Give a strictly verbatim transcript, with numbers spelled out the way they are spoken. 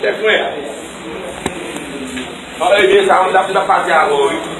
Chef mwen. An e bien sa, an da pati a ou.